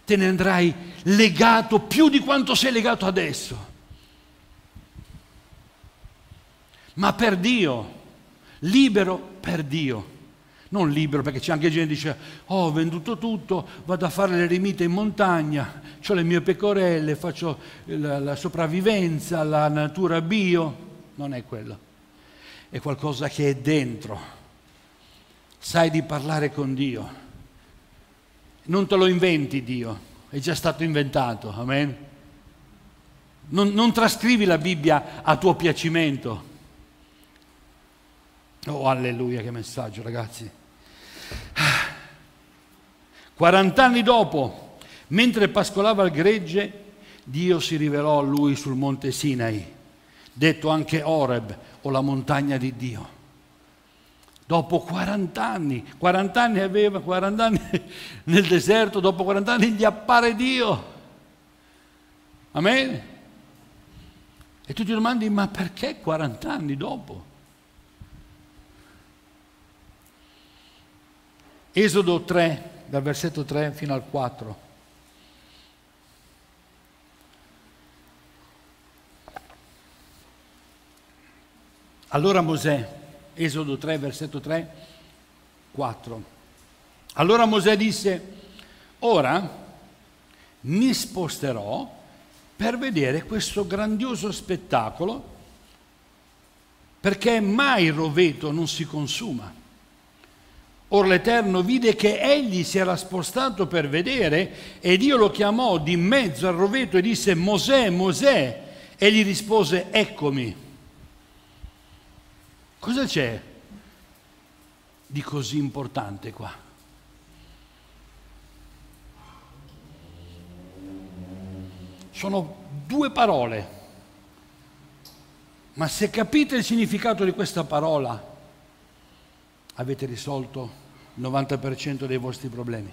te ne andrai legato più di quanto sei legato adesso. Ma per Dio, libero per Dio. Non libero, perché c'è anche gente che dice: oh, ho venduto tutto, vado a fare l'eremita in montagna, ho le mie pecorelle, faccio la sopravvivenza, la natura bio. Non è quello, è qualcosa che è dentro. Sai di parlare con Dio, non te lo inventi Dio, è già stato inventato, amen? Non trascrivi la Bibbia a tuo piacimento. Oh, alleluia, che messaggio, ragazzi. 40 anni dopo, mentre pascolava il gregge, Dio si rivelò a lui sul monte Sinai, detto anche Oreb, o la montagna di Dio. Dopo 40 anni aveva, 40 anni nel deserto, dopo 40 anni gli appare Dio. Amen? E tu ti domandi: ma perché 40 anni dopo? Esodo 3, dal versetto 3 fino al 4. Allora Mosè, Esodo 3, versetto 3, 4. Allora Mosè disse: ora mi sposterò per vedere questo grandioso spettacolo, perché mai il roveto non si consuma. Or l'Eterno vide che egli si era spostato per vedere, e Dio lo chiamò di mezzo al roveto e disse: Mosè, Mosè. E gli rispose: eccomi. Cosa c'è di così importante qua? Sono due parole, ma se capite il significato di questa parola, avete risolto il 90% dei vostri problemi.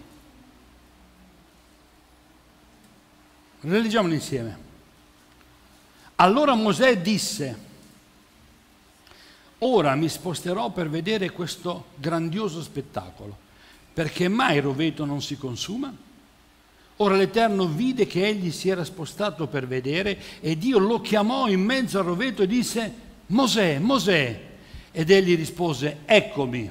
Leggiamolo insieme. Allora Mosè disse: ora mi sposterò per vedere questo grandioso spettacolo, perché mai il roveto non si consuma? Ora l'Eterno vide che egli si era spostato per vedere, e Dio lo chiamò in mezzo al roveto e disse: Mosè, Mosè. Ed egli rispose: eccomi.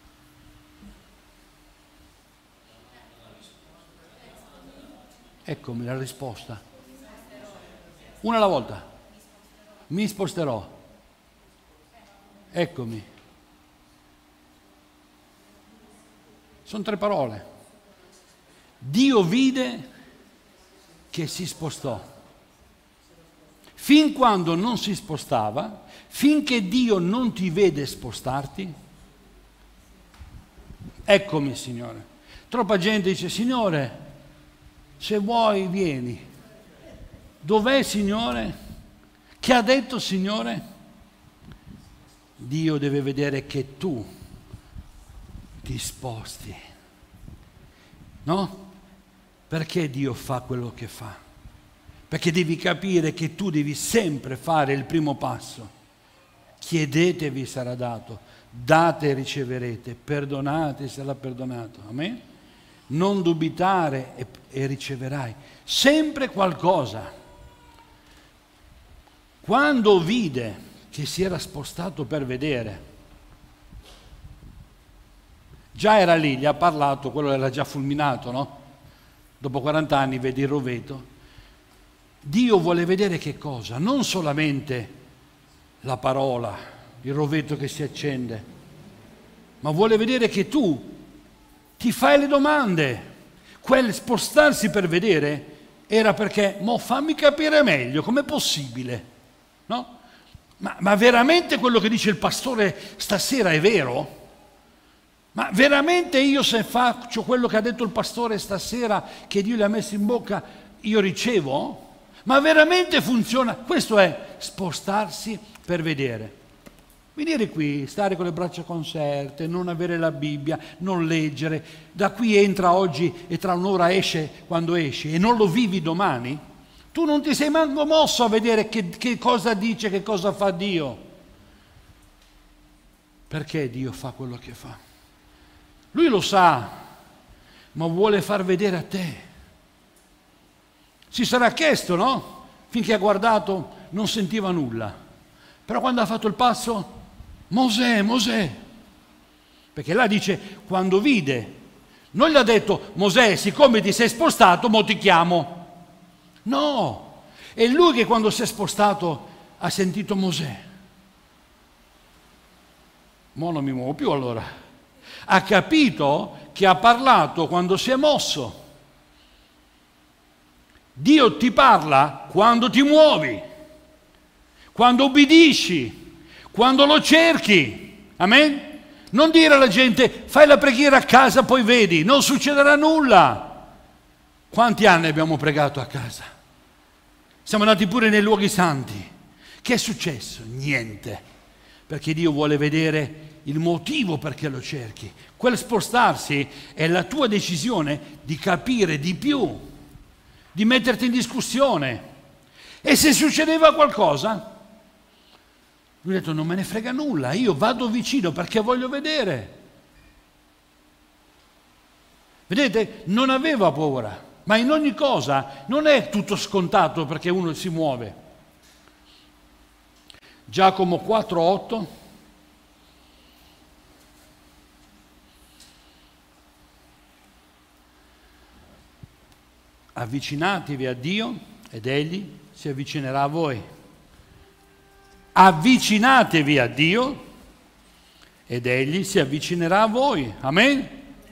Eccomi la risposta. Una alla volta. Mi sposterò. Eccomi. Sono tre parole. Dio vide che si spostò. Fin quando non si spostava, finché Dio non ti vede spostarti, eccomi Signore. Troppa gente dice: Signore, se vuoi vieni. Dov'è Signore? Che ha detto Signore? Dio deve vedere che tu ti sposti. No? Perché Dio fa quello che fa? Perché devi capire che tu devi sempre fare il primo passo. Chiedete e vi sarà dato, date e riceverete, perdonate e sarà perdonato. Amen? Non dubitare e riceverai sempre qualcosa. Quando vide che si era spostato per vedere, già era lì, gli ha parlato, quello era già fulminato, no? Dopo 40 anni vedi il roveto. Dio vuole vedere che cosa? Non solamente la parola, il roveto che si accende, ma vuole vedere che tu ti fai le domande. Quel spostarsi per vedere era perché: mo fammi capire meglio, com'è possibile? No? Ma veramente quello che dice il pastore stasera è vero? Ma veramente io, se faccio quello che ha detto il pastore stasera, che Dio gli ha messo in bocca, io ricevo? Ma veramente funziona? Questo è spostarsi per vedere. Venire qui, stare con le braccia conserte, non avere la Bibbia, non leggere, da qui entra oggi e tra un'ora esce quando esci, e non lo vivi domani, tu non ti sei manco mosso a vedere che cosa dice, che cosa fa Dio. Perché Dio fa quello che fa? Lui lo sa, ma vuole far vedere a te. Si sarà chiesto, no? Finché ha guardato non sentiva nulla. Però quando ha fatto il passo, Mosè, Mosè. Perché là dice, quando vide, non gli ha detto, Mosè, siccome ti sei spostato, mo ti chiamo. No, è lui che quando si è spostato ha sentito Mosè. Mo non mi muovo più allora. Ha capito che ha parlato quando si è mosso. Dio ti parla quando ti muovi, quando ubbidisci, quando lo cerchi. Amen? Non dire alla gente, fai la preghiera a casa, poi vedi, non succederà nulla. Quanti anni abbiamo pregato a casa? Siamo andati pure nei luoghi santi. Che è successo? Niente. Perché Dio vuole vedere il motivo perché lo cerchi. Quel spostarsi è la tua decisione di capire di più, di metterti in discussione. E se succedeva qualcosa, lui ha detto, non me ne frega nulla, io vado vicino perché voglio vedere. Vedete, non aveva paura, ma in ogni cosa non è tutto scontato perché uno si muove. Giacomo 4,8. Avvicinatevi a Dio ed Egli si avvicinerà a voi. Avvicinatevi a Dio ed Egli si avvicinerà a voi. Amen?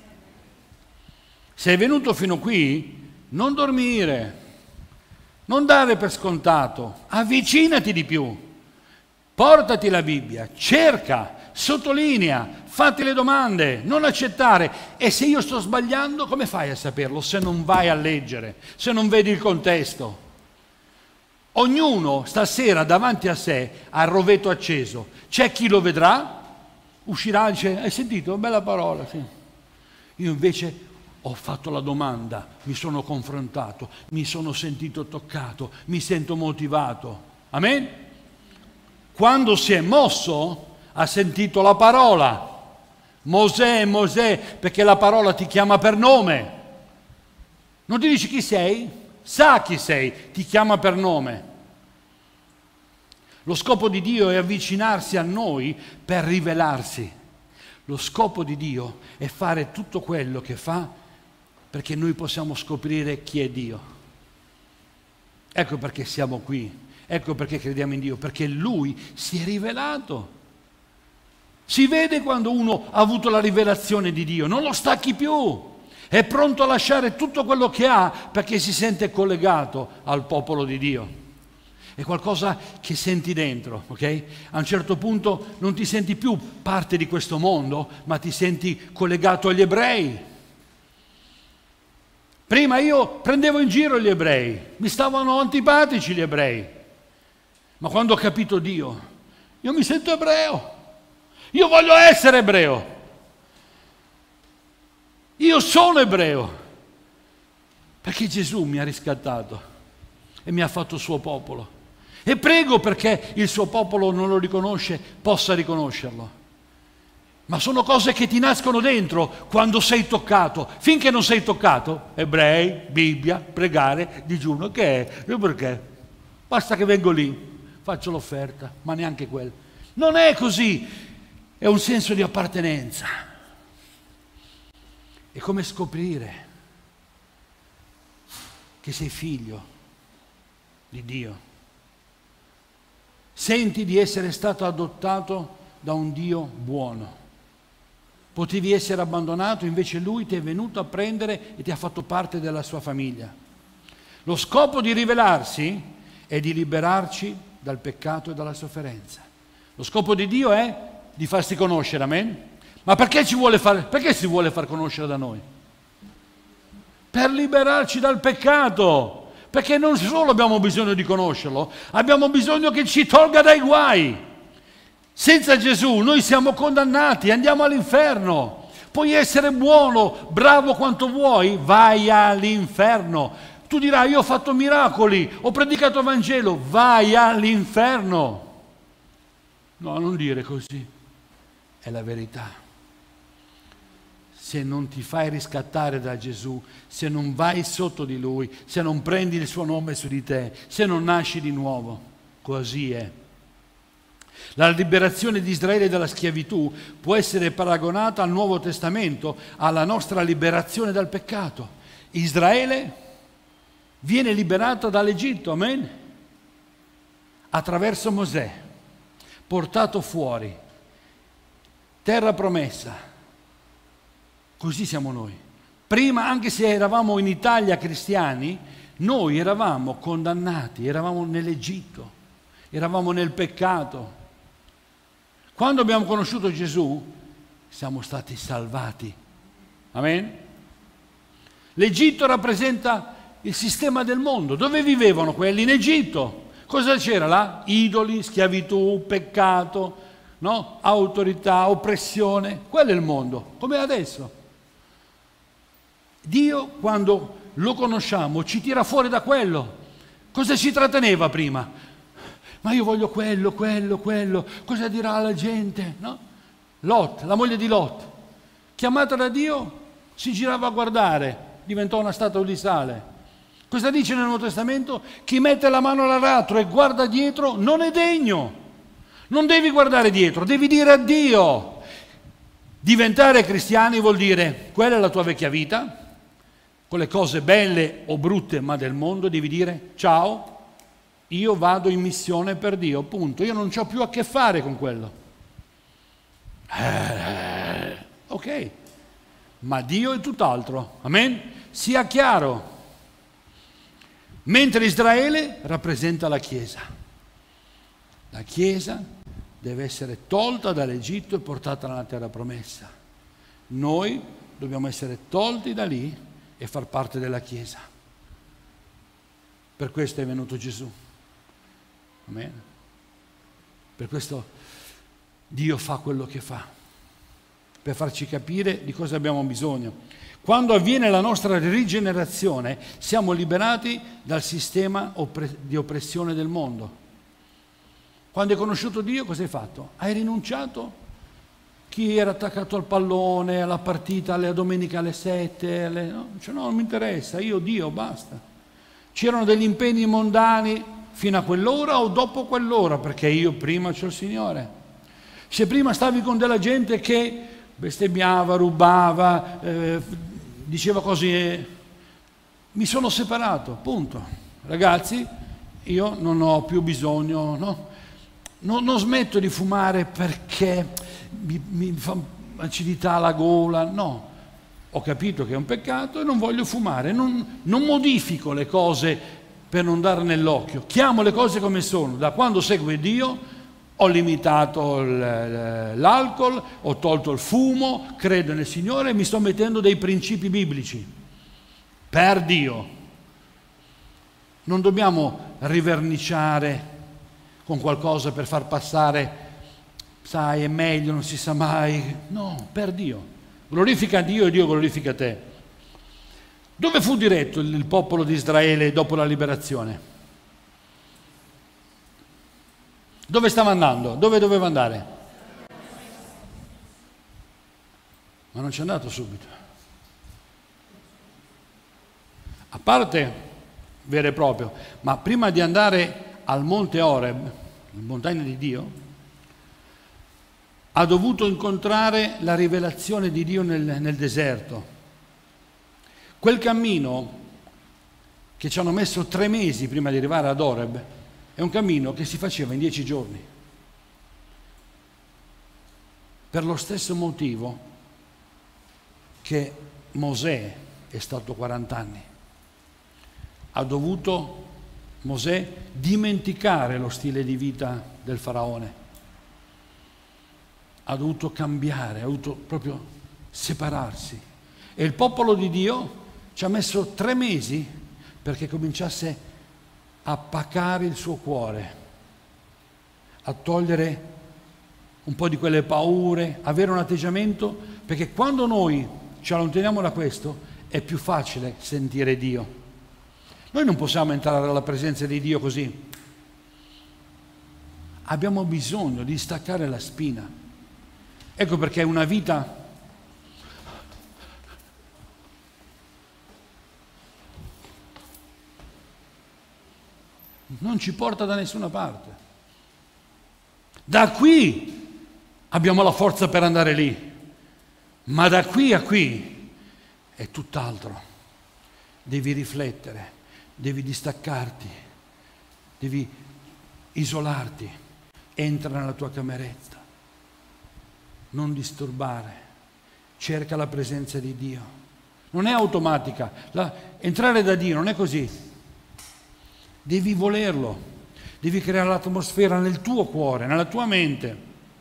Sei venuto fino qui, non dormire, non dare per scontato, avvicinati di più, portati la Bibbia, cerca, sottolinea, fatti le domande, non accettare. E se io sto sbagliando, come fai a saperlo se non vai a leggere, se non vedi il contesto? Ognuno stasera davanti a sé ha il rovetto acceso. C'è chi lo vedrà, uscirà e dice, hai sentito? Bella parola, sì. Io invece ho fatto la domanda, mi sono confrontato, mi sono sentito toccato, mi sento motivato. Amen? Quando si è mosso, ha sentito la parola. Mosè, Mosè, perché la parola ti chiama per nome. Non ti dice chi sei? Sa chi sei, ti chiama per nome. Lo scopo di Dio è avvicinarsi a noi per rivelarsi. Lo scopo di Dio è fare tutto quello che fa perché noi possiamo scoprire chi è Dio. Ecco perché siamo qui, ecco perché crediamo in Dio, perché Lui si è rivelato. Si vede quando uno ha avuto la rivelazione di Dio, non lo stacchi più. È pronto a lasciare tutto quello che ha perché si sente collegato al popolo di Dio. È qualcosa che senti dentro, ok? A un certo punto non ti senti più parte di questo mondo, ma ti senti collegato agli ebrei. Prima io prendevo in giro gli ebrei, mi stavano antipatici gli ebrei. Ma quando ho capito Dio, io mi sento ebreo. Io voglio essere ebreo. Io sono ebreo, perché Gesù mi ha riscattato e mi ha fatto suo popolo. E prego perché il suo popolo non lo riconosce, possa riconoscerlo. Ma sono cose che ti nascono dentro quando sei toccato. Finché non sei toccato, ebrei, Bibbia, pregare, digiuno, che è? Io perché? Basta che vengo lì, faccio l'offerta, ma neanche quello. Non è così, è un senso di appartenenza. È come scoprire che sei figlio di Dio. Senti di essere stato adottato da un Dio buono. Potevi essere abbandonato, invece Lui ti è venuto a prendere e ti ha fatto parte della sua famiglia. Lo scopo di rivelarsi è di liberarci dal peccato e dalla sofferenza. Lo scopo di Dio è di farsi conoscere, amen? Ma perché si vuole far conoscere da noi? Per liberarci dal peccato. Perché non solo abbiamo bisogno di conoscerlo, abbiamo bisogno che ci tolga dai guai. Senza Gesù noi siamo condannati, andiamo all'inferno. Puoi essere buono, bravo quanto vuoi, vai all'inferno. Tu dirai, io ho fatto miracoli, ho predicato il Vangelo, vai all'inferno. No, non dire così, è la verità. se non ti fai riscattare da Gesù, se non vai sotto di Lui, se non prendi il suo nome su di te, se non nasci di nuovo. Così è. La liberazione di Israele dalla schiavitù può essere paragonata al Nuovo Testamento, alla nostra liberazione dal peccato. Israele viene liberata dall'Egitto, amen? Attraverso Mosè, portato fuori, terra promessa. Così siamo noi. Prima, anche se eravamo in Italia cristiani, noi eravamo condannati, eravamo nell'Egitto, eravamo nel peccato. Quando abbiamo conosciuto Gesù, siamo stati salvati. Amen? L'Egitto rappresenta il sistema del mondo. Dove vivevano quelli? In Egitto. Cosa c'era là? Idoli, schiavitù, peccato, no? Autorità, oppressione. Quello è il mondo, come adesso. Dio, quando lo conosciamo, ci tira fuori da quello. Cosa ci tratteneva prima? Ma io voglio quello. Cosa dirà la gente? No? Lot, la moglie di Lot, chiamata da Dio, si girava a guardare, diventò una statua di sale. Cosa dice nel Nuovo Testamento? Chi mette la mano all'aratro e guarda dietro non è degno. Non devi guardare dietro, devi dire a Dio. Diventare cristiani vuol dire, quella è la tua vecchia vita, con le cose belle o brutte ma del mondo, devi dire ciao, io vado in missione per Dio, punto. Io non ho più a che fare con quello. Ok, ma Dio è tutt'altro, amen? Sia chiaro. Mentre Israele rappresenta la Chiesa. La Chiesa deve essere tolta dall'Egitto e portata nella terra promessa. Noi dobbiamo essere tolti da lì e far parte della Chiesa. Per questo è venuto Gesù. Amen. Per questo Dio fa quello che fa, per farci capire di cosa abbiamo bisogno. Quando avviene la nostra rigenerazione, siamo liberati dal sistema di oppressione del mondo. Quando hai conosciuto Dio, cosa hai fatto? Hai rinunciato? Chi era attaccato al pallone, alla partita, alle domeniche alle 7, no? Cioè, no, non mi interessa, io Dio, basta. C'erano degli impegni mondani fino a quell'ora o dopo quell'ora, perché io prima c'ho il Signore. Se prima stavi con della gente che bestemmiava, rubava, diceva cose, mi sono separato, punto. Ragazzi, io non ho più bisogno, no? Non smetto di fumare perché mi fa acidità alla gola, no. Ho capito che è un peccato e non voglio fumare, non modifico le cose per non dare nell'occhio, chiamo le cose come sono. Da quando seguo Dio ho limitato l'alcol, ho tolto il fumo, credo nel Signore e mi sto mettendo dei principi biblici per Dio. Non dobbiamo riverniciare con qualcosa per far passare, sai, è meglio, non si sa mai. No, per Dio. Glorifica Dio e Dio glorifica te. Dove fu diretto il popolo di Israele dopo la liberazione? Dove stava andando? Dove doveva andare? Ma non ci è andato subito. A parte vero e proprio, ma prima di andare al monte Oreb, la montagna di Dio, ha dovuto incontrare la rivelazione di Dio nel deserto. Quel cammino che ci hanno messo 3 mesi prima di arrivare ad Oreb è un cammino che si faceva in 10 giorni. Per lo stesso motivo che Mosè è stato 40 anni. Ha dovuto Mosè dimenticare lo stile di vita del faraone. Ha dovuto cambiare, ha dovuto proprio separarsi. E il popolo di Dio ci ha messo 3 mesi perché cominciasse a pacare il suo cuore, a togliere un po' di quelle paure, avere un atteggiamento, perché quando noi ci allontaniamo da questo è più facile sentire Dio. Noi non possiamo entrare alla presenza di Dio così. Abbiamo bisogno di staccare la spina. Ecco perché una vita non ci porta da nessuna parte. Da qui abbiamo la forza per andare lì, ma da qui a qui è tutt'altro. Devi riflettere, devi distaccarti, devi isolarti, entra nella tua cameretta, non disturbare, cerca la presenza di Dio. Non è automatica, entrare da Dio non è così, devi volerlo, devi creare l'atmosfera nel tuo cuore, nella tua mente.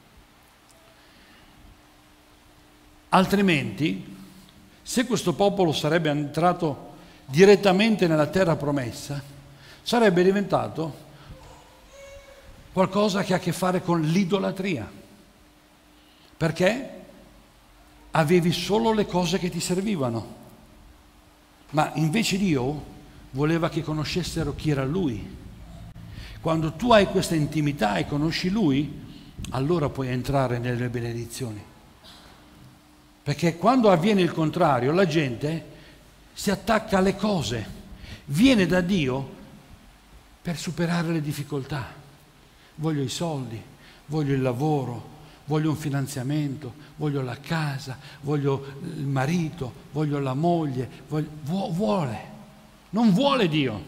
Altrimenti, se questo popolo sarebbe entrato direttamente nella terra promessa, sarebbe diventato qualcosa che ha a che fare con l'idolatria. Perché? Avevi solo le cose che ti servivano. Ma invece Dio voleva che conoscessero chi era Lui. Quando tu hai questa intimità e conosci Lui, allora puoi entrare nelle benedizioni. Perché quando avviene il contrario, la gente si attacca alle cose, viene da Dio per superare le difficoltà. Voglio i soldi, voglio il lavoro, voglio un finanziamento, voglio la casa, voglio il marito, voglio la moglie, vuole, non vuole Dio.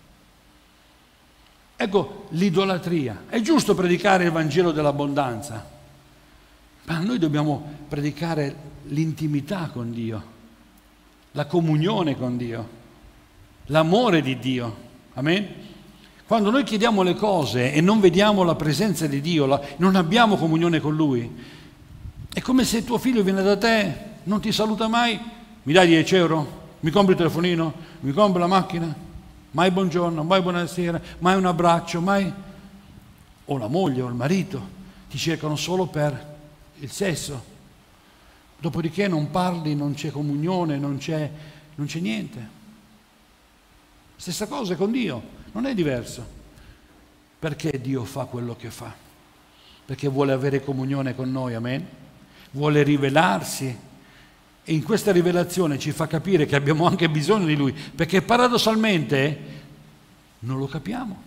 Ecco l'idolatria. È giusto predicare il Vangelo dell'abbondanza, ma noi dobbiamo predicare l'intimità con Dio, la comunione con Dio, l'amore di Dio. Amen? Quando noi chiediamo le cose e non vediamo la presenza di Dio, non abbiamo comunione con Lui, è come se tuo figlio viene da te, non ti saluta mai, mi dai 10 euro, mi compri il telefonino, mi compri la macchina, mai buongiorno, mai buonasera, mai un abbraccio, mai... O la moglie o il marito ti cercano solo per il sesso, dopodiché non parli, non c'è comunione, non c'è niente. Stessa cosa con Dio. Non è diverso. Perché Dio fa quello che fa? Perché vuole avere comunione con noi, amen? Vuole rivelarsi e in questa rivelazione ci fa capire che abbiamo anche bisogno di Lui, perché paradossalmente non lo capiamo.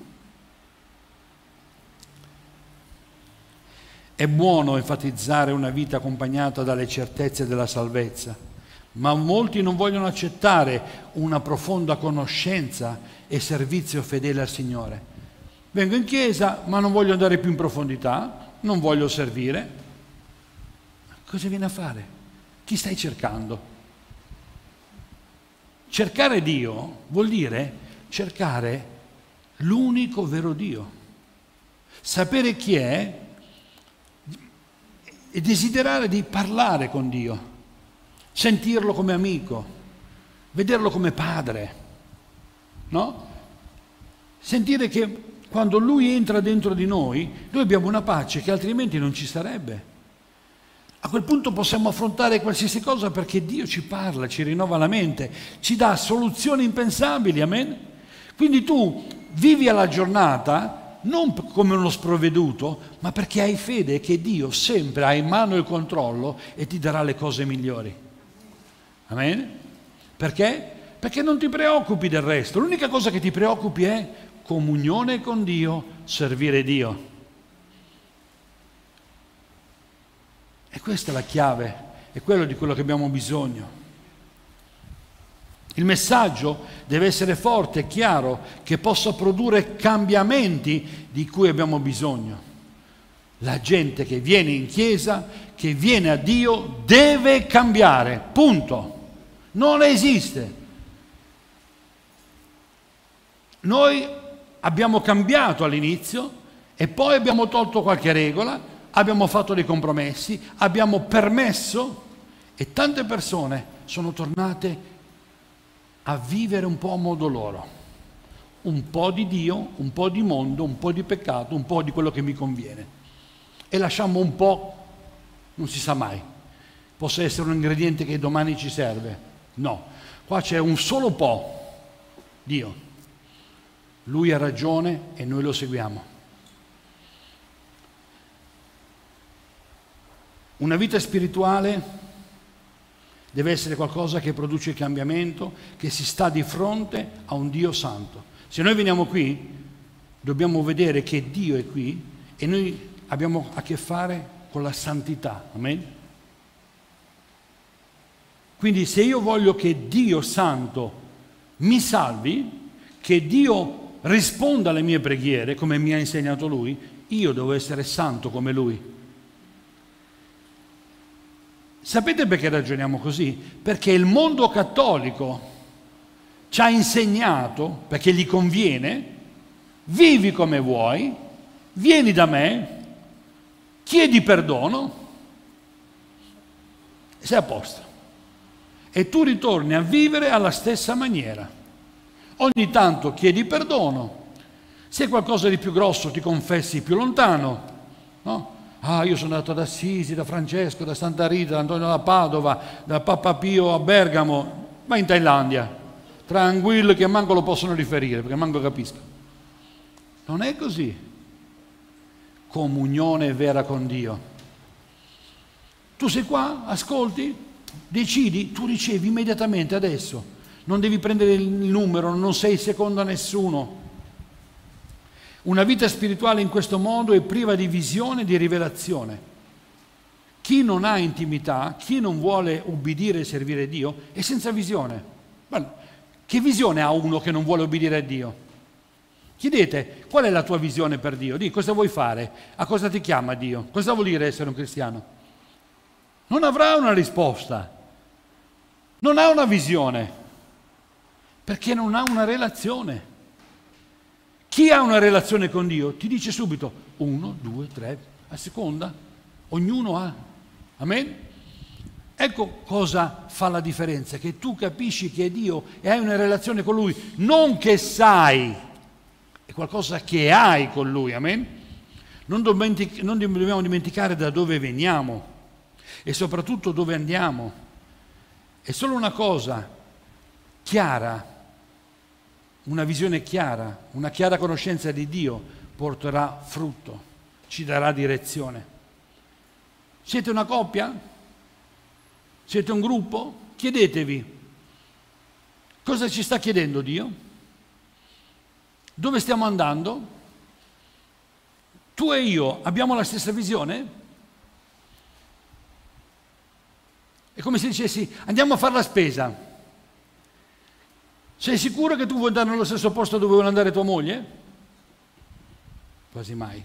È buono enfatizzare una vita accompagnata dalle certezze della salvezza, ma molti non vogliono accettare una profonda conoscenza e servizio fedele al Signore. Vengo in chiesa, ma non voglio andare più in profondità, non voglio servire. Cosa viene a fare? Chi stai cercando? Cercare Dio vuol dire cercare l'unico vero Dio. Sapere chi è e desiderare di parlare con Dio. Sentirlo come amico, vederlo come padre, no? Sentire che quando Lui entra dentro di noi abbiamo una pace che altrimenti non ci sarebbe. A quel punto possiamo affrontare qualsiasi cosa perché Dio ci parla, ci rinnova la mente, ci dà soluzioni impensabili, amen? Quindi tu vivi alla giornata non come uno sprovveduto, ma perché hai fede che Dio sempre ha in mano il controllo e ti darà le cose migliori. Amen? Perché? Perché non ti preoccupi del resto. L'unica cosa che ti preoccupi è comunione con Dio, servire Dio. E questa è la chiave, è quello di quello che abbiamo bisogno. Il messaggio deve essere forte e chiaro, che possa produrre cambiamenti di cui abbiamo bisogno. La gente che viene in chiesa, che viene a Dio, deve cambiare, punto. Non esiste. Noi abbiamo cambiato all'inizio e poi abbiamo tolto qualche regola, abbiamo fatto dei compromessi, abbiamo permesso e tante persone sono tornate a vivere un po' a modo loro. Un po' di Dio, un po' di mondo, un po' di peccato, un po' di quello che mi conviene. E lasciamo un po', non si sa mai, possa essere un ingrediente che domani ci serve. No, qua c'è un solo po', Dio. Lui ha ragione e noi lo seguiamo. Una vita spirituale deve essere qualcosa che produce il cambiamento, che si sta di fronte a un Dio santo. Se noi veniamo qui dobbiamo vedere che Dio è qui e noi abbiamo a che fare con la santità. Amen? Quindi se io voglio che Dio Santo mi salvi, che Dio risponda alle mie preghiere, come mi ha insegnato Lui, io devo essere santo come Lui. Sapete perché ragioniamo così? Perché il mondo cattolico ci ha insegnato, perché gli conviene, vivi come vuoi, vieni da me, chiedi perdono, e sei a posto. E tu ritorni a vivere alla stessa maniera. Ogni tanto chiedi perdono, se è qualcosa di più grosso ti confessi più lontano, no? Ah, io sono andato ad Assisi, da Francesco, da Santa Rita, da Antonio da Padova, da Papa Pio a Bergamo, vai in Thailandia, tranquillo che manco lo possono riferire, perché manco capisco. Non è così. Comunione vera con Dio. Tu sei qua, ascolti, decidi, tu ricevi immediatamente adesso. Non devi prendere il numero, non sei secondo a nessuno. Una vita spirituale in questo modo è priva di visione e di rivelazione. Chi non ha intimità, chi non vuole ubbidire e servire Dio, è senza visione. Guarda, che visione ha uno che non vuole obbedire a Dio? Chiedete, qual è la tua visione per Dio? Dì, cosa vuoi fare? A cosa ti chiama Dio? Cosa vuol dire essere un cristiano? Non avrà una risposta. Non ha una visione. Perché non ha una relazione. Chi ha una relazione con Dio ti dice subito 1, 2, 3, a seconda. Ognuno ha. Amen? Ecco cosa fa la differenza, che tu capisci che è Dio e hai una relazione con Lui, non che sai, è qualcosa che hai con Lui. Amen? Non dobbiamo dimenticare da dove veniamo e soprattutto dove andiamo. È solo una cosa chiara. Una visione chiara, una chiara conoscenza di Dio porterà frutto, ci darà direzione. Siete una coppia? Siete un gruppo? Chiedetevi, cosa ci sta chiedendo Dio? Dove stiamo andando? Tu e io abbiamo la stessa visione? È come se dicessi, andiamo a fare la spesa. Sei sicuro che tu vuoi andare nello stesso posto dove vuole andare tua moglie? Quasi mai.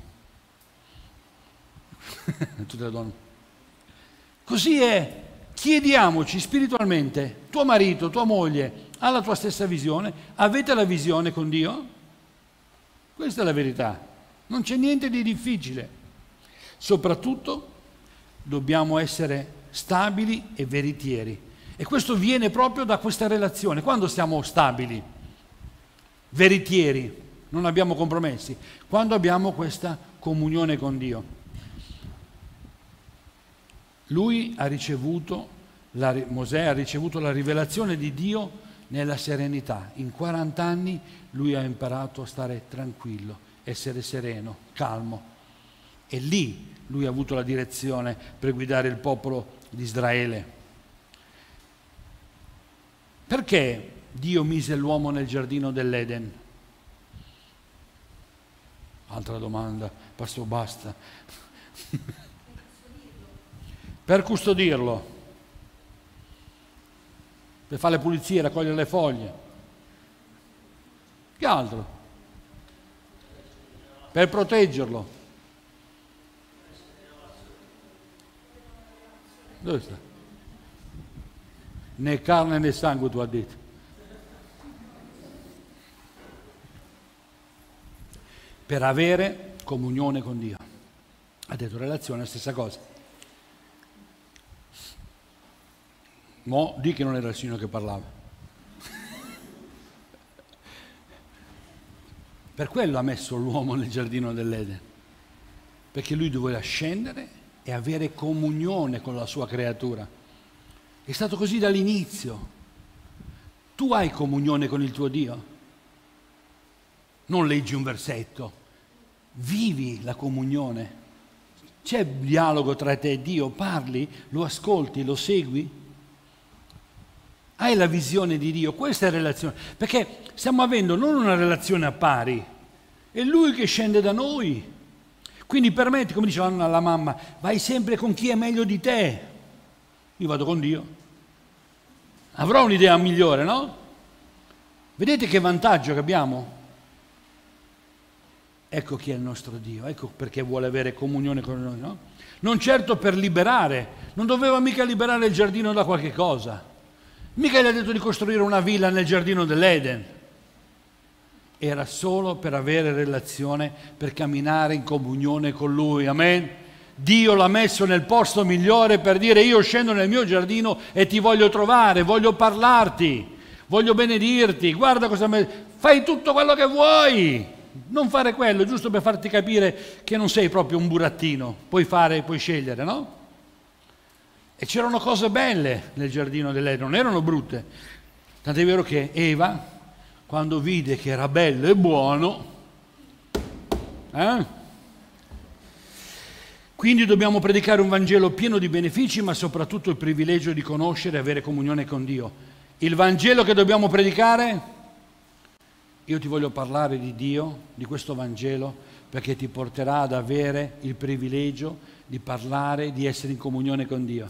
Tutte le donne. Così è. Chiediamoci spiritualmente, tuo marito, tua moglie ha la tua stessa visione? Avete la visione con Dio? Questa è la verità. Non c'è niente di difficile. Soprattutto dobbiamo essere stabili e veritieri. E questo viene proprio da questa relazione. Quando siamo stabili, veritieri, non abbiamo compromessi, quando abbiamo questa comunione con Dio. Mosè ha ricevuto la rivelazione di Dio nella serenità. In 40 anni lui ha imparato a stare tranquillo, essere sereno, calmo. E lì lui ha avuto la direzione per guidare il popolo di Israele. Perché Dio mise l'uomo nel giardino dell'Eden? Altra domanda, pastor, basta. Per custodirlo, per fare le pulizie, raccogliere le foglie. Che altro? Per proteggerlo. Dove sta? Né carne né sangue, tu hai detto. Per avere comunione con Dio. Ha detto relazione, la stessa cosa. Mo di che non era il Signore che parlava. Per quello ha messo l'uomo nel giardino dell'Eden. Perché lui doveva scendere e avere comunione con la sua creatura. È stato così dall'inizio. Tu hai comunione con il tuo Dio? Non leggi un versetto, vivi la comunione. C'è dialogo tra te e Dio, parli, lo ascolti, lo segui? Hai la visione di Dio, questa è la relazione. Perché stiamo avendo non una relazione a pari, è Lui che scende da noi. Quindi permetti, come diceva la mamma, vai sempre con chi è meglio di te. Io vado con Dio. Avrò un'idea migliore, no? Vedete che vantaggio che abbiamo? Ecco chi è il nostro Dio, ecco perché vuole avere comunione con noi, no? Non certo per liberare, non doveva mica liberare il giardino da qualche cosa. Mica gli ha detto di costruire una villa nel giardino dell'Eden. Era solo per avere relazione, per camminare in comunione con Lui, amen? Dio l'ha messo nel posto migliore per dire: io scendo nel mio giardino e ti voglio trovare, voglio parlarti, voglio benedirti, guarda cosa fai tutto quello che vuoi. Non fare quello, giusto per farti capire che non sei proprio un burattino, puoi fare, puoi scegliere, no? E c'erano cose belle nel giardino dell'Eden, non erano brutte. Tant'è vero che Eva, quando vide che era bello e buono, quindi dobbiamo predicare un Vangelo pieno di benefici, ma soprattutto il privilegio di conoscere e avere comunione con Dio. Il Vangelo che dobbiamo predicare, io ti voglio parlare di Dio, di questo Vangelo, perché ti porterà ad avere il privilegio di parlare, di essere in comunione con Dio.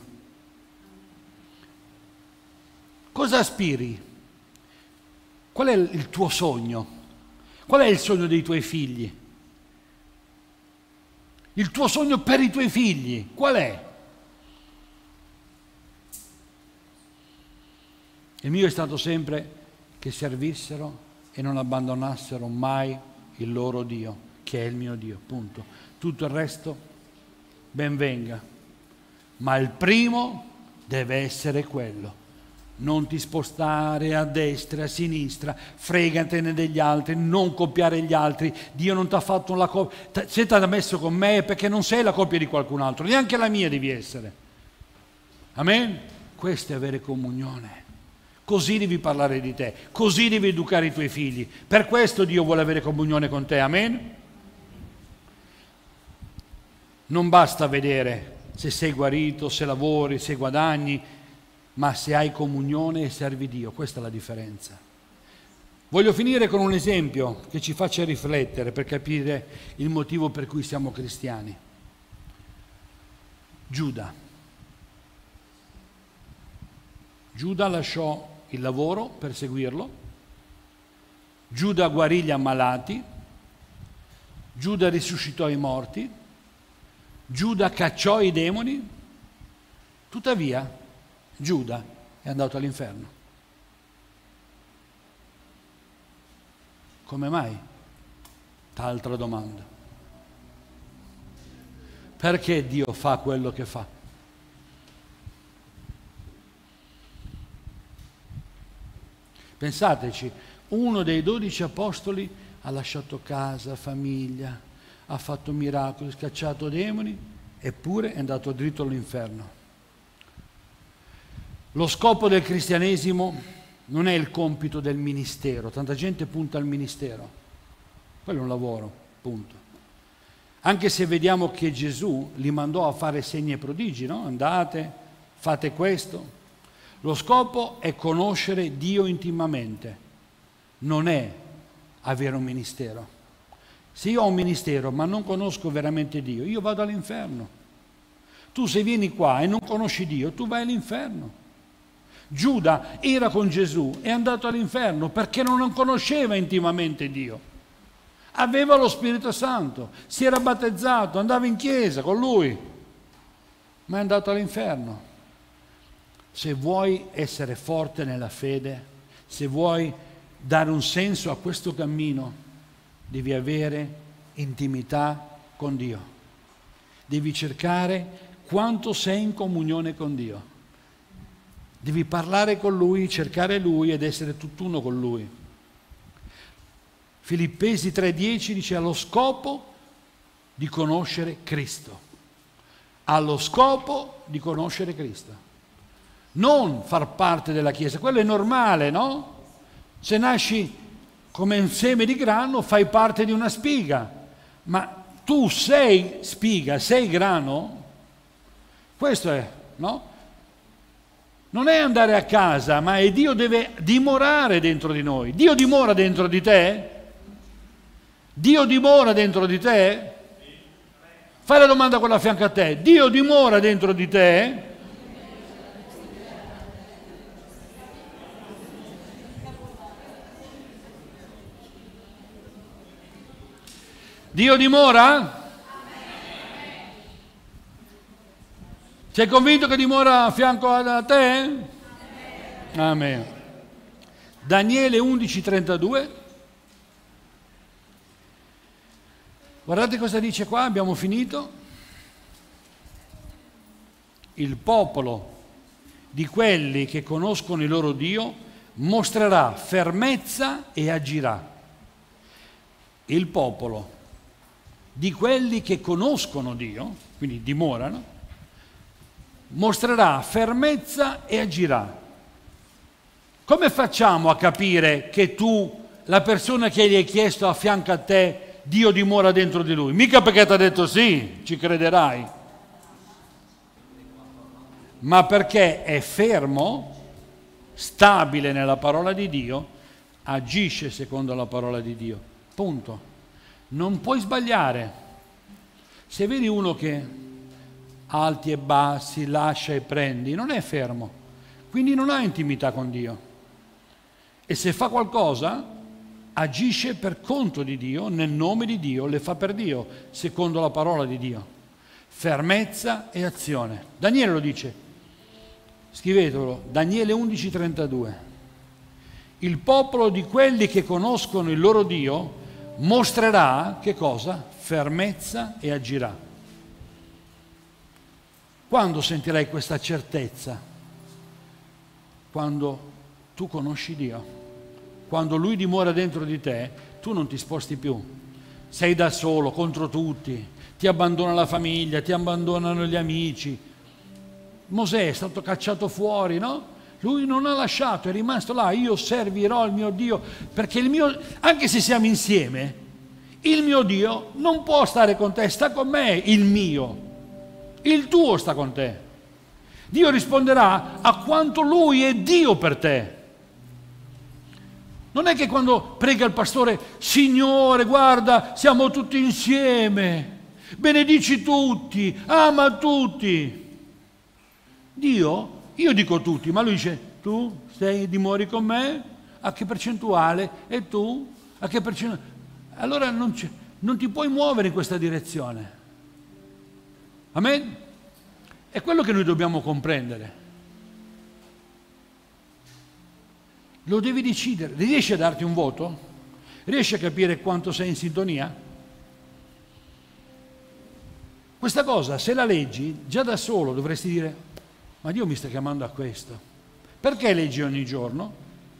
Cosa aspiri? Qual è il tuo sogno? Qual è il sogno dei tuoi figli? Il tuo sogno per i tuoi figli, qual è? Il mio è stato sempre che servissero e non abbandonassero mai il loro Dio, che è il mio Dio, punto. Tutto il resto ben venga, ma il primo deve essere quello. Non ti spostare a destra e a sinistra, fregatene degli altri, non copiare gli altri. Dio non ti ha fatto la coppia, se ti ha messo con me è perché non sei la coppia di qualcun altro, neanche la mia devi essere. Amen? Questo è avere comunione. Così devi parlare di te, così devi educare i tuoi figli. Per questo Dio vuole avere comunione con te, amen? Non basta vedere se sei guarito, se lavori, se guadagni, ma se hai comunione e servi Dio, questa è la differenza. Voglio finire con un esempio che ci faccia riflettere per capire il motivo per cui siamo cristiani. Giuda lasciò il lavoro per seguirlo, Giuda guarì gli ammalati, Giuda risuscitò i morti, Giuda cacciò i demoni, tuttavia Giuda è andato all'inferno. Come mai? T'altra domanda. Perché Dio fa quello che fa? Pensateci, uno dei 12 apostoli ha lasciato casa, famiglia, ha fatto miracoli, scacciato demoni, eppure è andato dritto all'inferno. Lo scopo del cristianesimo non è il compito del ministero, tanta gente punta al ministero, quello è un lavoro, punto. Anche se vediamo che Gesù li mandò a fare segni e prodigi, no? Andate, fate questo. Lo scopo è conoscere Dio intimamente, non è avere un ministero. Se io ho un ministero ma non conosco veramente Dio, io vado all'inferno. Tu se vieni qua e non conosci Dio, tu vai all'inferno. Giuda era con Gesù, è andato all'inferno perché non conosceva intimamente Dio. Aveva lo Spirito Santo, si era battezzato, andava in chiesa con lui, ma è andato all'inferno. Se vuoi essere forte nella fede, se vuoi dare un senso a questo cammino, devi avere intimità con Dio. Devi cercare quanto sei in comunione con Dio. Devi parlare con Lui, cercare Lui ed essere tutt'uno con Lui. Filippesi 3,10 dice: allo scopo di conoscere Cristo. Allo scopo di conoscere Cristo. Non far parte della Chiesa, quello è normale, no? Se nasci come un seme di grano fai parte di una spiga, ma tu sei spiga, sei grano, questo è, no? Non è andare a casa, ma è Dio deve dimorare dentro di noi. Dio dimora dentro di te? Dio dimora dentro di te? Fai la domanda a quella a fianco a te. Dio dimora dentro di te? Dio dimora? Sei convinto che dimora a fianco a te? Amen. Daniele 11:32. Guardate cosa dice qua, abbiamo finito. Il popolo di quelli che conoscono il loro Dio mostrerà fermezza e agirà. Il popolo di quelli che conoscono Dio, quindi dimorano, mostrerà fermezza e agirà. Come facciamo a capire che tu, la persona che gli hai chiesto a fianco a te, Dio dimora dentro di lui? Mica perché ti ha detto sì, ci crederai, ma perché è fermo, stabile nella parola di Dio, agisce secondo la parola di Dio. Punto. Non puoi sbagliare. Se vedi uno che alti e bassi, lascia e prendi, non è fermo, quindi non ha intimità con Dio. E se fa qualcosa, agisce per conto di Dio, nel nome di Dio, le fa per Dio, secondo la parola di Dio. Fermezza e azione. Daniele lo dice, scrivetelo, Daniele 11:32. Il popolo di quelli che conoscono il loro Dio mostrerà, che cosa? Fermezza e agirà. Quando sentirai questa certezza? Quando tu conosci Dio. Quando Lui dimora dentro di te, tu non ti sposti più. Sei da solo, contro tutti. Ti abbandona la famiglia, ti abbandonano gli amici. Mosè è stato cacciato fuori, no? Lui non ha lasciato, è rimasto là. Io servirò il mio Dio, perché il mio, anche se siamo insieme, il mio Dio non può stare con te, sta con me, il mio. Il tuo sta con te. Dio risponderà a quanto Lui è Dio per te. Non è che quando prega il pastore, Signore, guarda, siamo tutti insieme, benedici tutti, ama tutti. Dio, io dico tutti, ma Lui dice, tu dimori con me? A che percentuale? E tu? A che percentuale? Allora non ti puoi muovere in questa direzione. Amen? È quello che noi dobbiamo comprendere. Lo devi decidere. Riesci a darti un voto? Riesci a capire quanto sei in sintonia? Questa cosa, se la leggi, già da solo dovresti dire, ma Dio mi sta chiamando a questo. Perché leggi ogni giorno?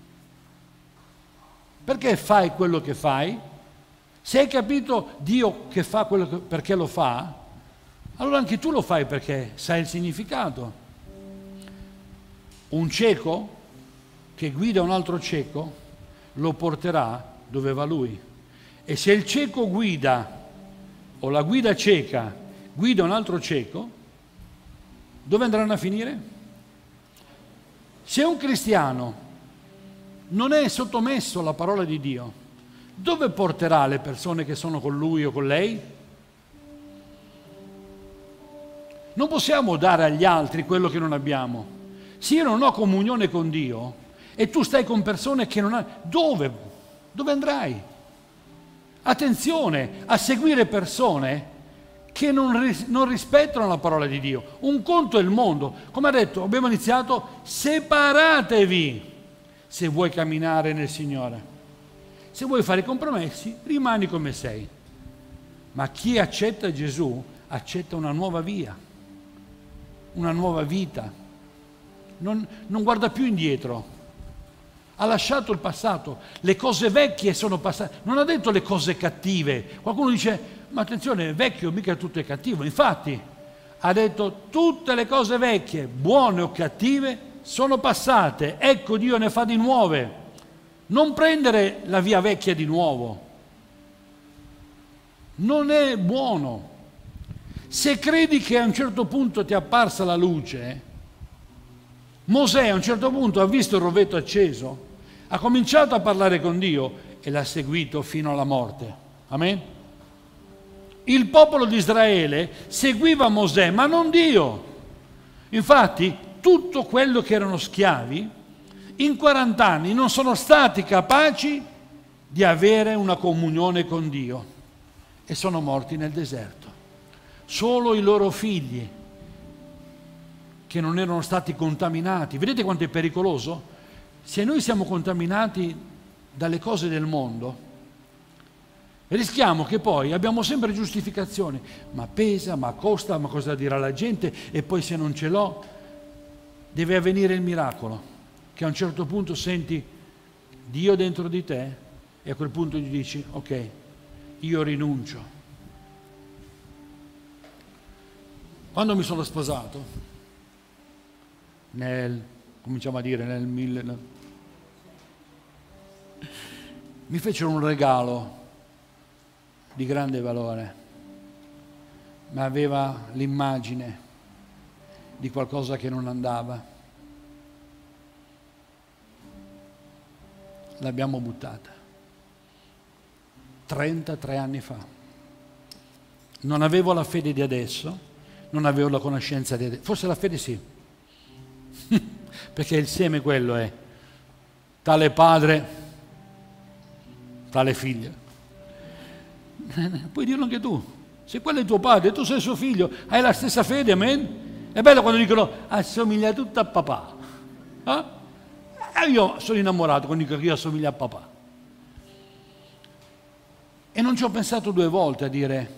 Perché fai quello che fai? Se hai capito Dio che fa quello perché lo fa, allora anche tu lo fai perché sai il significato. Un cieco che guida un altro cieco lo porterà dove va lui. E se il cieco guida, o la guida cieca guida un altro cieco, dove andranno a finire? Se un cristiano non è sottomesso alla parola di Dio, dove porterà le persone che sono con lui o con lei? Non possiamo dare agli altri quello che non abbiamo. Se io non ho comunione con Dio e tu stai con persone che non hanno, dove andrai? Attenzione a seguire persone che non rispettano la parola di Dio. Un conto è il mondo. Come ha detto, abbiamo iniziato, separatevi se vuoi camminare nel Signore. Se vuoi fare compromessi, rimani come sei. Ma chi accetta Gesù accetta una nuova via, una nuova vita. Non guarda più indietro. Ha lasciato il passato, le cose vecchie sono passate, non ha detto le cose cattive. Qualcuno dice, ma attenzione, vecchio mica tutto è cattivo. Infatti ha detto tutte le cose vecchie, buone o cattive, sono passate, ecco Dio ne fa di nuove. Non prendere la via vecchia di nuovo, non è buono. Se credi che a un certo punto ti è apparsa la luce, Mosè a un certo punto ha visto il rovetto acceso, ha cominciato a parlare con Dio e l'ha seguito fino alla morte. Amen? Il popolo di Israele seguiva Mosè, ma non Dio. Infatti, tutto quello che erano schiavi, in 40 anni non sono stati capaci di avere una comunione con Dio e sono morti nel deserto. Solo i loro figli, che non erano stati contaminati, vedete quanto è pericoloso? Se noi siamo contaminati dalle cose del mondo, rischiamo che poi abbiamo sempre giustificazioni, ma pesa, ma costa, ma cosa dirà la gente, e poi se non ce l'ho, deve avvenire il miracolo, che a un certo punto senti Dio dentro di te e a quel punto gli dici, ok, io rinuncio. Quando mi sono sposato, cominciamo a dire nel 1000, mi fecero un regalo di grande valore, ma aveva l'immagine di qualcosa che non andava. L'abbiamo buttata 33 anni fa. Non avevo la fede di adesso, non avevo la conoscenza di adesso, forse la fede sì, perché il seme quello è tale padre, tale figlio. Puoi dirlo anche tu, se quello è tuo padre, tu sei suo figlio, hai la stessa fede, amen? È bello quando dicono assomiglia tutto a papà, eh? Io sono innamorato quando dico che io assomiglio a papà, e non ci ho pensato 2 volte a dire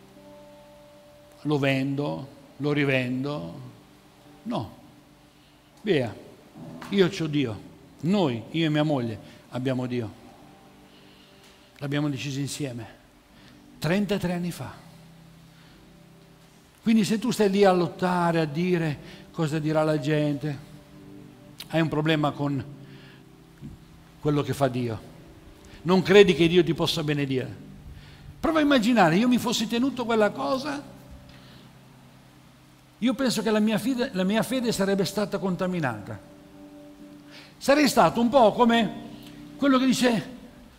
lo vendo, lo rivendo, no, via, io c'ho Dio, noi, io e mia moglie abbiamo Dio, l'abbiamo deciso insieme 33 anni fa. Quindi se tu stai lì a lottare, a dire cosa dirà la gente, hai un problema con quello che fa Dio. Non credi che Dio ti possa benedire. Prova a immaginare, io mi fossi tenuto quella cosa, io penso che la mia fede sarebbe stata contaminata. Sarei stato un po' come quello che dice,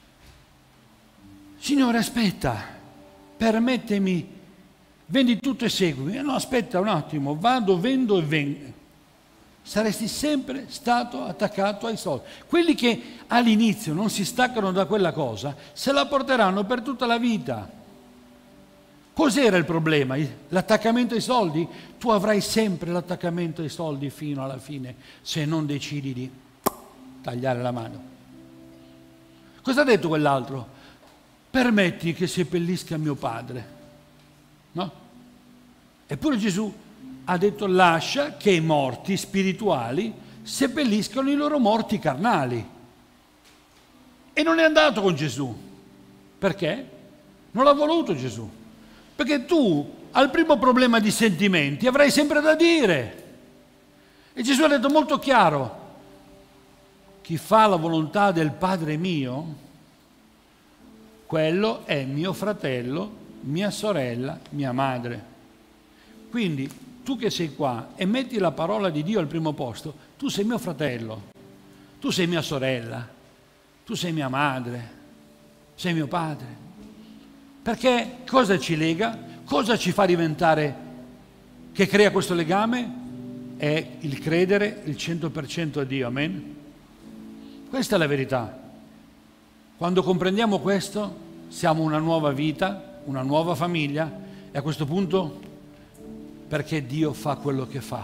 Signore aspetta, permettimi, vendi tutto e seguimi. No, aspetta un attimo, vado, vendo e vengo. Saresti sempre stato attaccato ai soldi. Quelli che all'inizio non si staccano da quella cosa, se la porteranno per tutta la vita. Cos'era il problema? L'attaccamento ai soldi? Tu avrai sempre l'attaccamento ai soldi fino alla fine, se non decidi di tagliare la mano. Cosa ha detto quell'altro? Permetti che seppellisca mio padre, no? Eppure Gesù ha detto lascia che i morti spirituali seppelliscano i loro morti carnali, e non è andato con Gesù. Perché? Non l'ha voluto Gesù, perché tu al primo problema di sentimenti avrai sempre da dire, e Gesù ha detto molto chiaro, chi fa la volontà del Padre mio, quello è mio fratello, mia sorella, mia madre. Quindi tu che sei qua e metti la parola di Dio al primo posto, tu sei mio fratello, tu sei mia sorella, tu sei mia madre, sei mio padre. Perché cosa ci lega? Cosa ci fa diventare, che crea questo legame? È il credere il 100% a Dio, amen? Questa è la verità. Quando comprendiamo questo, siamo una nuova vita, una nuova famiglia, e a questo punto, perché Dio fa quello che fa?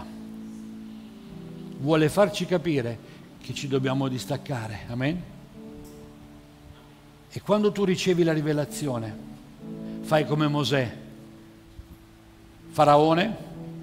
Vuole farci capire che ci dobbiamo distaccare, amen? E quando tu ricevi la rivelazione, fai come Mosè, Faraone,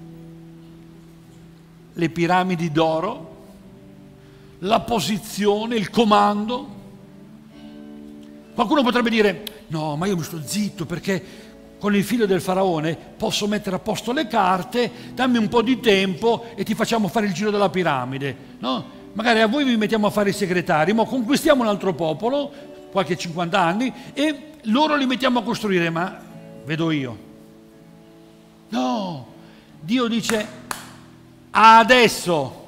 le piramidi d'oro, la posizione, il comando. Qualcuno potrebbe dire, no, ma io mi sto zitto perché con il figlio del faraone posso mettere a posto le carte, dammi un po' di tempo e ti facciamo fare il giro della piramide, no? Magari a voi vi mettiamo a fare i segretari, ma conquistiamo un altro popolo, qualche 50 anni, e loro li mettiamo a costruire, ma vedo io. No, Dio dice, adesso,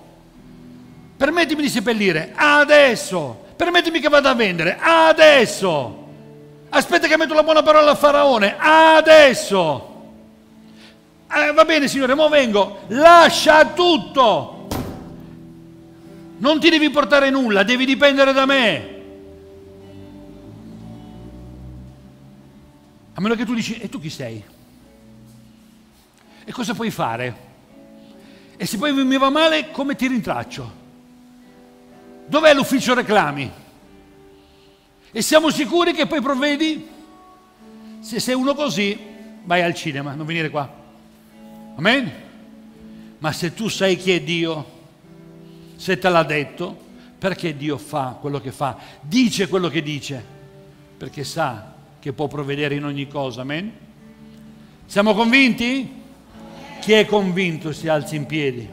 permettimi di seppellire, adesso, permettimi che vada a vendere, adesso. Aspetta che metto la buona parola a Faraone. Adesso. Va bene, Signore, mo vengo. Lascia tutto. Non ti devi portare nulla, devi dipendere da me. A meno che tu dici, e tu chi sei? E cosa puoi fare? E se poi mi va male, come ti rintraccio? Dov'è l'ufficio reclami? E siamo sicuri che poi provvedi? Se sei uno così, vai al cinema, non venire qua. Amen? Ma se tu sai chi è Dio, se te l'ha detto, perché Dio fa quello che fa, dice quello che dice? Perché sa che può provvedere in ogni cosa, amen? Siamo convinti? Chi è convinto si alzi in piedi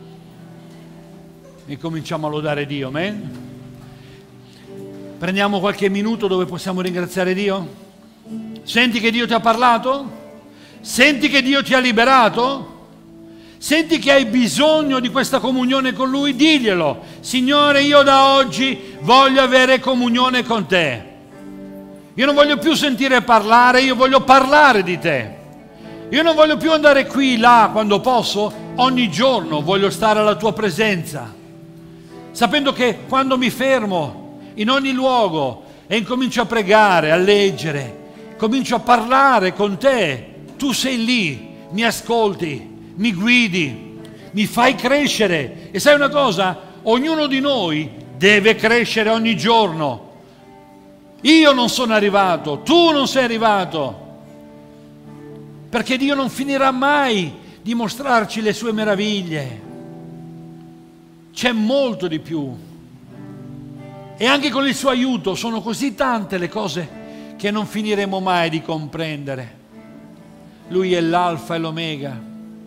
e cominciamo a lodare Dio, amen? Prendiamo qualche minuto dove possiamo ringraziare Dio. Senti che Dio ti ha parlato? Senti che Dio ti ha liberato? Senti che hai bisogno di questa comunione con Lui? Diglielo: Signore, io da oggi voglio avere comunione con te. Io non voglio più sentire parlare, io voglio parlare di te. Io non voglio più andare qui, là, quando posso. Ogni giorno voglio stare alla tua presenza, sapendo che quando mi fermo in ogni luogo e incomincio a pregare, a leggere, comincio a parlare con te, tu sei lì, mi ascolti, mi guidi, mi fai crescere. E sai una cosa? Ognuno di noi deve crescere ogni giorno. Io non sono arrivato, tu non sei arrivato, perché Dio non finirà mai di mostrarci le sue meraviglie. C'è molto di più. E anche con il suo aiuto sono così tante le cose che non finiremo mai di comprendere. Lui è l'alfa e l'omega.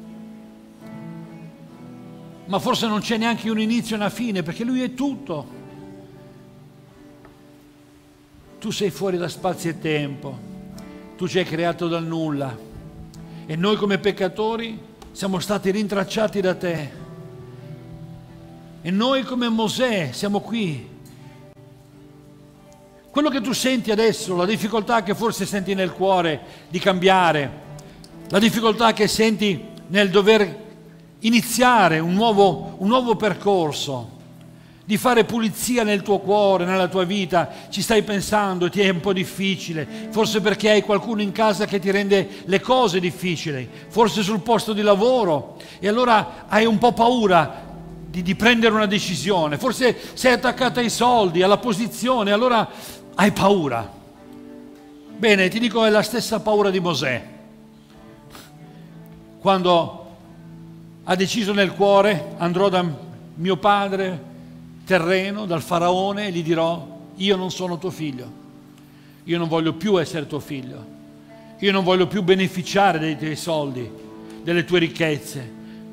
Ma forse non c'è neanche un inizio e una fine, perché Lui è tutto. Tu sei fuori da spazio e tempo. Tu ci hai creato dal nulla. E noi come peccatori siamo stati rintracciati da te. E noi come Mosè siamo qui. Quello che tu senti adesso, la difficoltà che forse senti nel cuore di cambiare, la difficoltà che senti nel dover iniziare un nuovo percorso, di fare pulizia nel tuo cuore, nella tua vita, ci stai pensando, ti è un po' difficile, forse perché hai qualcuno in casa che ti rende le cose difficili, forse sul posto di lavoro, e allora hai un po' paura di prendere una decisione, forse sei attaccata ai soldi, alla posizione, allora hai paura. Bene, ti dico, è la stessa paura di Mosè, quando ha deciso nel cuore: andrò da mio padre terreno, dal faraone, e gli dirò: io non sono tuo figlio, io non voglio più essere tuo figlio, io non voglio più beneficiare dei tuoi soldi, delle tue ricchezze.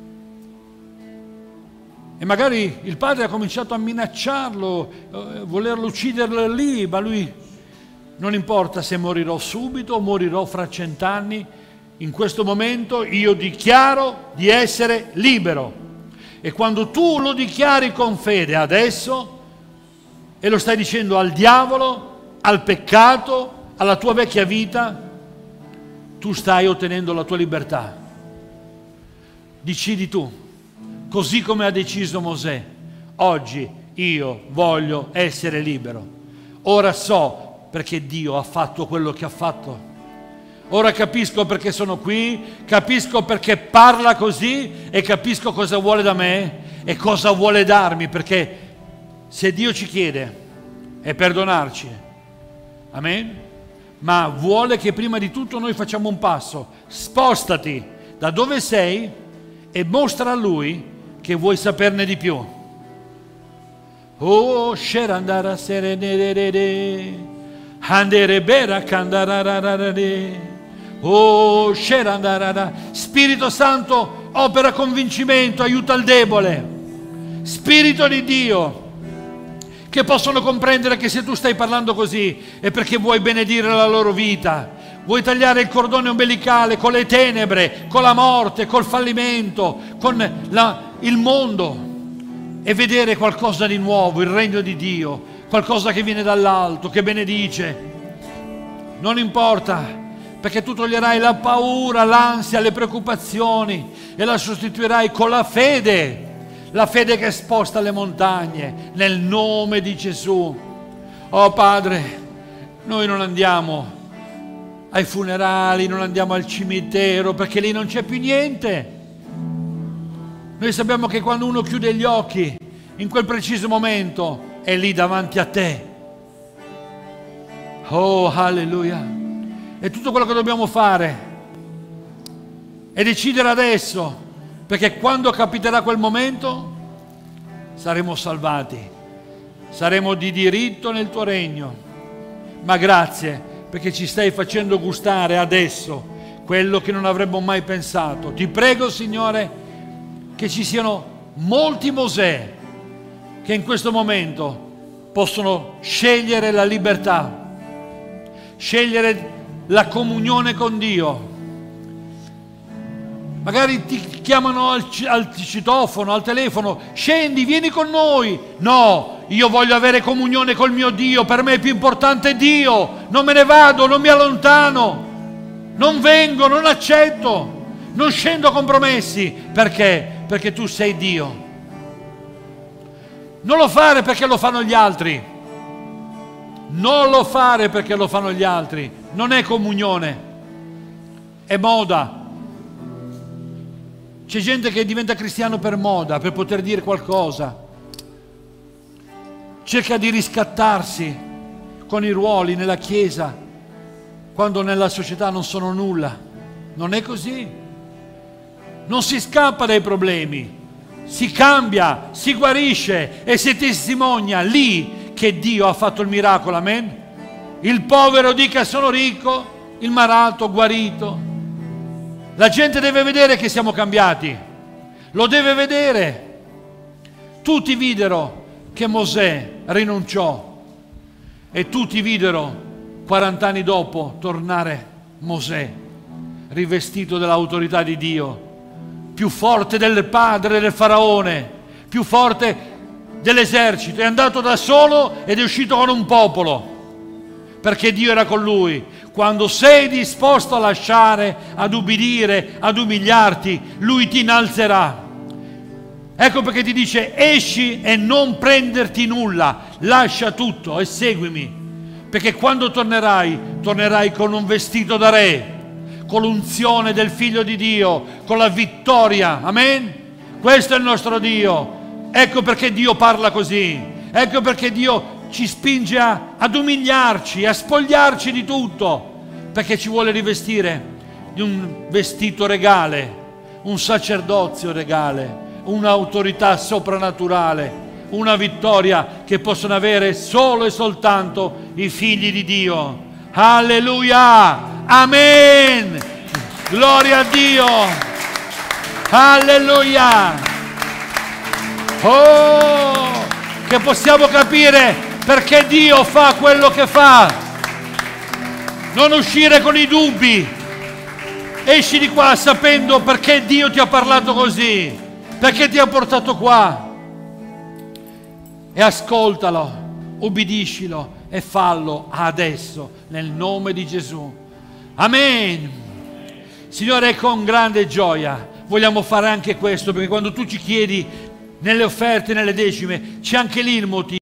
E magari il padre ha cominciato a minacciarlo, volerlo uccidere lì, ma lui: non importa se morirò subito o morirò fra 100 anni, in questo momento io dichiaro di essere libero. E quando tu lo dichiari con fede adesso, e lo stai dicendo al diavolo, al peccato, alla tua vecchia vita, tu stai ottenendo la tua libertà. Decidi tu, così come ha deciso Mosè: oggi io voglio essere libero. Ora so perché Dio ha fatto quello che ha fatto. Ora capisco perché sono qui, capisco perché parla così e capisco cosa vuole da me e cosa vuole darmi, perché se Dio ci chiede è perdonarci, amen? Ma vuole che prima di tutto noi facciamo un passo: spostati da dove sei e mostra a Lui che vuoi saperne di più. Oh, sherandara serenere, handere bera candarararare. Oh, Spirito Santo, opera convincimento, aiuta il debole. Spirito di Dio, che possono comprendere che se tu stai parlando così è perché vuoi benedire la loro vita, vuoi tagliare il cordone ombelicale con le tenebre, con la morte, col fallimento, con il mondo, e vedere qualcosa di nuovo, il regno di Dio, qualcosa che viene dall'alto, che benedice. Non importa, perché tu toglierai la paura, l'ansia, le preoccupazioni e la sostituirai con la fede che sposta le montagne, nel nome di Gesù. Oh Padre, noi non andiamo ai funerali, non andiamo al cimitero, perché lì non c'è più niente. Noi sappiamo che quando uno chiude gli occhi, in quel preciso momento, è lì davanti a te. Oh, alleluia! E tutto quello che dobbiamo fare è decidere adesso, perché quando capiterà quel momento saremo salvati, saremo di diritto nel tuo regno. Ma grazie, perché ci stai facendo gustare adesso quello che non avremmo mai pensato. Ti prego, Signore, che ci siano molti Mosè che in questo momento possono scegliere la libertà, scegliere la comunione con Dio. Magari ti chiamano al citofono, al telefono: scendi, vieni con noi. No, io voglio avere comunione col mio Dio, per me è più importante Dio. Non me ne vado, non mi allontano, non vengo, non accetto, non scendo a compromessi. Perché? Perché tu sei Dio. Non lo fare perché lo fanno gli altri. Non lo fare perché lo fanno gli altri. Non è comunione, è moda. C'è gente che diventa cristiano per moda, per poter dire qualcosa. Cerca di riscattarsi con i ruoli nella Chiesa, quando nella società non sono nulla. Non è così. Non si scappa dai problemi, si cambia, si guarisce e si testimonia lì che Dio ha fatto il miracolo, amen? Il povero dica sono ricco, il malato guarito. La gente deve vedere che siamo cambiati, lo deve vedere. Tutti videro che Mosè rinunciò e tutti videro 40 anni dopo tornare Mosè, rivestito dell'autorità di Dio, più forte del padre del faraone, più forte dell'esercito. È andato da solo ed è uscito con un popolo, perché Dio era con lui. Quando sei disposto a lasciare, ad ubbidire, ad umiliarti, lui ti innalzerà. Ecco perché ti dice: esci e non prenderti nulla, lascia tutto e seguimi, perché quando tornerai, tornerai con un vestito da re, con l'unzione del Figlio di Dio, con la vittoria, amen? Questo è il nostro Dio. Ecco perché Dio parla così, ecco perché Dio ci spinge ad umiliarci, a spogliarci di tutto, perché ci vuole rivestire di un vestito regale, un sacerdozio regale, un'autorità soprannaturale, una vittoria che possono avere solo e soltanto i figli di Dio. Alleluia! Amen! Gloria a Dio! Alleluia! Oh! Che possiamo capire perché Dio fa quello che fa. Non uscire con i dubbi. Esci di qua sapendo perché Dio ti ha parlato così, perché ti ha portato qua. E ascoltalo, ubbidiscilo e fallo adesso nel nome di Gesù. Amen. Signore, con grande gioia vogliamo fare anche questo, perché quando tu ci chiedi nelle offerte, nelle decime, c'è anche lì il motivo.